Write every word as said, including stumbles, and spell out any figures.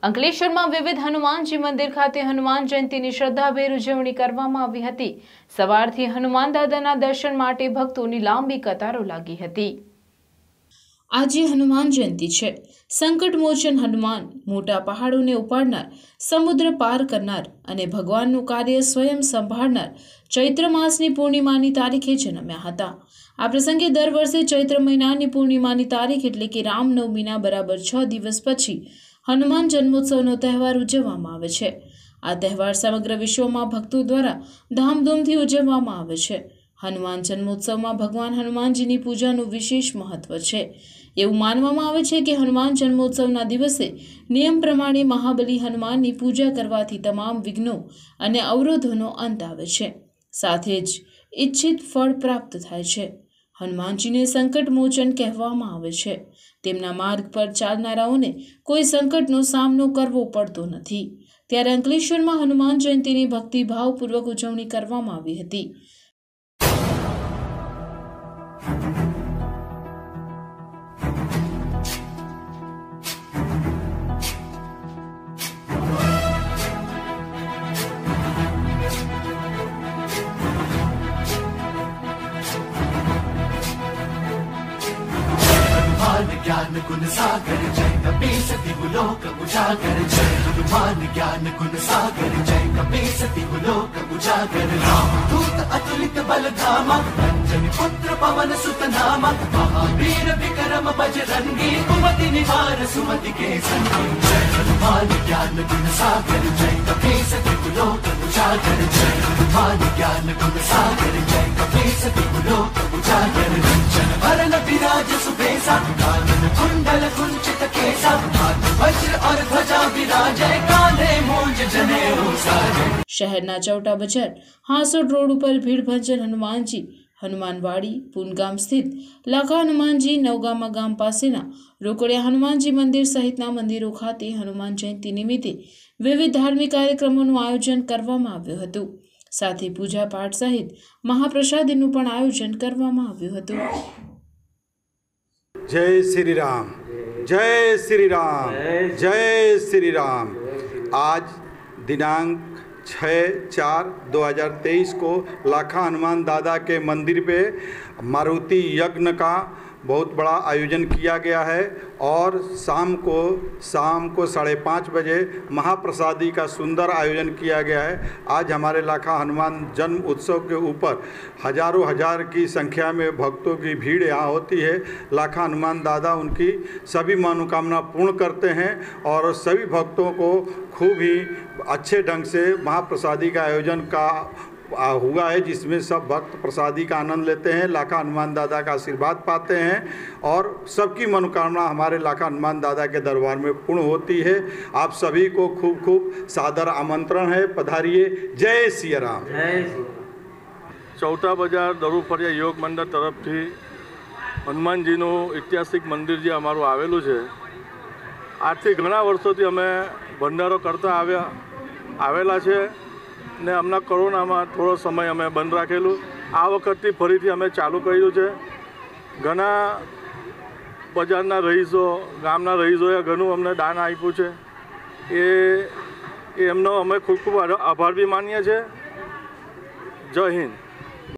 અંકલેશ્વરમાં વિવિધ હનુમાનજી મંદિર ખાતે હનુમાન જયંતીની શ્રદ્ધાભેર ઉજવણી કરવામાં આવી હતી। સવારથી હનુમાન દાદાના દર્શન માટે ભક્તોની લાંબી કતારો લાગી હતી। આજે હનુમાન જયંતી છે। સંકટ મોચન હનુમાન મોટા પહાડોને ઉપાડનાર, સમુદ્ર પાર કરનાર અને ભગવાનનું કાર્ય સ્વયં સંભાળનાર ચૈત્ર માસની પૂર્ણિમાની તારીખે જન્મ્યા હતા। આ પ્રસંગે દર વર્ષે ચૈત્ર મહિનાની પૂર્ણિમાની તારીખ એટલે કે રામનવમીના બરાબર છ દિવસ પછી હનુમાન જન્મોત્સવનો તહેવાર ઉજવવામાં આવે છે। આ તહેવાર સમગ્ર વિશ્વમાં ભક્તો દ્વારા ધામધૂમથી ઉજવવામાં આવે છે। હનુમાન જન્મોત્સવમાં ભગવાન હનુમાનજીની પૂજાનું વિશેષ મહત્વ છે। એવું માનવામાં આવે છે કે હનુમાન જન્મોત્સવના દિવસે નિયમ પ્રમાણે મહાબલી હનુમાનની પૂજા કરવાથી તમામ વિઘ્નો અને અવરોધોનો અંત આવે છે, સાથે જ ઈચ્છિત ફળ પ્રાપ્ત થાય છે। હનુમાનજીને સંકટ મોચન કહેવામાં આવે છે। તેમના માર્ગ પર ચાલનારાઓને કોઈ સંકટનો સામનો કરવો પડતો નથી। ત્યારે અંકલેશ્વરમાં હનુમાન જયંતીની ભક્તિભાવપૂર્વક ઉજવણી કરવામાં આવી હતી। ज्ञान गुण सागर जय कपीसति गुलोक उजागर जय हनुमान ज्ञान गुण सागर जय कपीसति गुलोक उजागर राम दूत अतुलित बल धामा अंजनी पुत्र पवन सुत नामा महावीर विक्रम बजरंगी कुमति निवार सुमति के संगी जय हनुमान ज्ञान गुण सागर जय कपीसति गुलोक उजागर जय हनुमान ज्ञान गुण सागर जय कपीसति गुलोक उजागर रंजन वरण विराज सुबेसा कानन कुंडल कुंचित केसा हाथ वज्र और ध्वजा विराजे कांधे मूंज जनेऊ साजे। शहरना चौटा बजार हासोड रोड पर भीड़ भंजन हनुमानजी हनुमानवाड़ी पूनगाम स्थित लाखा हनुमानजी नवगामा गाम पासेना रोकड़िया हनुमानजी मंदिर सहितना मंदिरों खाते हनुमान जयंती निमित्ते विविध धार्मिक कार्यक्रमों आयोजन करवामां आव्युं हतुं। साथ ही पूजा पाठ सहित महाप्रसादीनुं पण आयोजन करवामां आव्युं हतुं। जय श्री राम, जय श्री राम, जय श्री राम। आज दिनांक छः चार दो हज़ार तेईस को लाखा हनुमान दादा के मंदिर पे मारुति यज्ञ का बहुत बड़ा आयोजन किया गया है और शाम को शाम को साढ़े पाँच बजे महाप्रसादी का सुंदर आयोजन किया गया है। आज हमारे लाखा हनुमान जन्म उत्सव के ऊपर हजारों हजार की संख्या में भक्तों की भीड़ यहाँ होती है। लाखा हनुमान दादा उनकी सभी मनोकामना पूर्ण करते हैं और सभी भक्तों को खूब ही अच्छे ढंग से महाप्रसादी का आयोजन का हुआ है, जिसमें सब भक्त प्रसादी का आनंद लेते हैं, लाखा हनुमान दादा का आशीर्वाद पाते हैं और सबकी मनोकामना हमारे लाखा हनुमान दादा के दरबार में पूर्ण होती है। आप सभी को खूब खूब सादर आमंत्रण है, पधारिए। जय सिया राम। चौटा बजार दरुफरिया योग मंडल तरफ थी हनुमानजीनु ऐतिहासिक मंदिर जे अमारू आवेलू है। आज थी घणा वर्षोथी अमे भंडारो करता आव्या आवेला छे ने हमना कोरोना में थोड़ो समय अमे बंद राखेलू। आ वखतथी फरीथी अमे चालू कर्युं छे। घणा बजारना रहीशो गामना रहीशोए घणुं अमने दान आप्युं छे। ए एमनो अमे खूब खूब आभार भी मानीए छे। जय हिंद।